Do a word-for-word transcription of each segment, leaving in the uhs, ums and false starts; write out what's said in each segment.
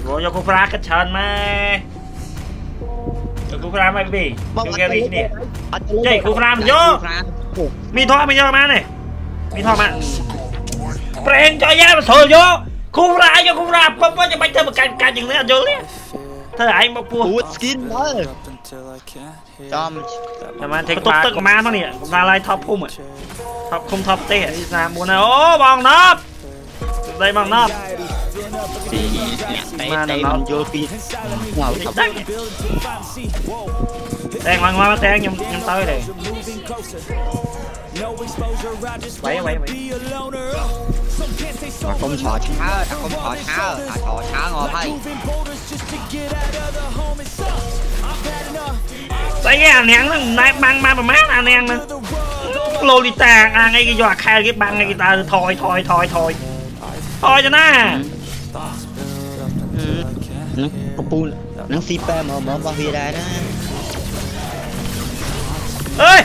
rồi cho cô phá cái chân mà cho cô phá mày bị cho cái gì nè đây cô phá mình vô mi thoa mình vô mà này mi thoa mà prank cho giá mà sờ vô cô phá cho cô phá không có cho bánh thơm một cành cành chừng nữa vô đấy thôi anh bọc cua skin đó cho mà thấy tốt tức ma nó nè ra lại top không à top không top tê ra muốn này ô bằng nắp đây bằng nắp mà nó vô kia ngầu đèn ngoan ngoan đèn nhầm nhầm tới đây vậy vậy vậy mà không thò chá không thò chá thò chá ngon hay đấy nghe anh nén nó nãy băng ma mà mát anh nén nữa Lolita à ngay cái giọt khai cái băng ngay cái ta thôi thôi thôi thôi thôi cho nó nó pu nó shipper mà mở bao bia đây đó ơi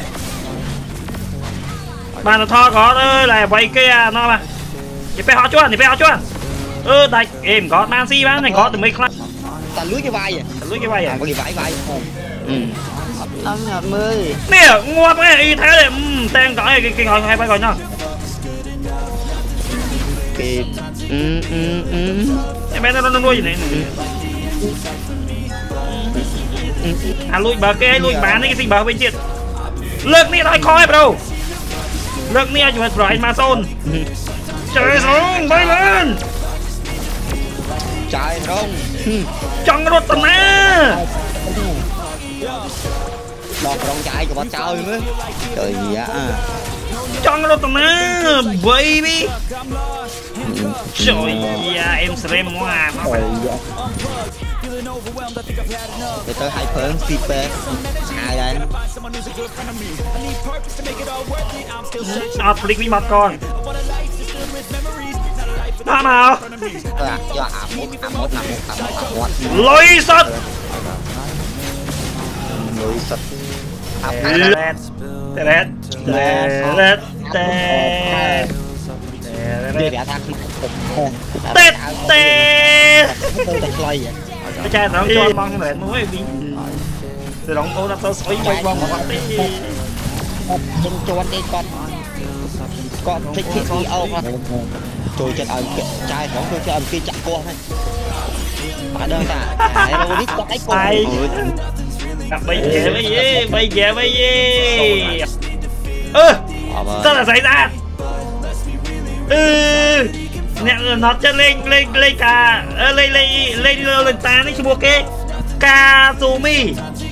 bạn là tho có ơi là vậy kia nó mà thì phải họ chuan thì phải họ chuan ơ đây em có Nancy bán này có từ mấy class ta lưới cái vai vậy lưới cái vai à có cái vải vai ừ năm ngàn mươi nè ngon cái y thế này tên có cái cái ngồi hai ba gọi nhau cái ừ ừ ừ em bé nó nó nuôi gì này à lui bờ cái lui bán cái gì bờ bên trên lực này nói coi đâu lực này chúng ta rồi Amazon trời xuống bay lên trời không trong cái đốt tầm á đọt con trai của bạn chơi nữa trời dạ trong cái đốt tầm á baby trời dạ em sẽ em ngoà để tôi hãy phớn shipper hai anh à click với mặt con nào nào do à một à một là một à một lôi sắt lôi sắt tẹt tẹt tẹt tẹt để đã thắc tẹt tẹt tôi đặt lôi vậy cái trai nó cho băng để nuôi bị từ đóng cô đã tao xoay quay băng mà đi chân cho anh đi con con thích thích đi âu con tôi chân ẩn traiของtôi cho ẩn kia chặt cô thôi bạn đơn ta ai đâu biết có cái cô bây giờ bây giờ bây giờ bây giờ ơ sao là xảy ra ừ nè nó chân lên lên lên cả lên lên lên lên ta đấy mua cái Kazumi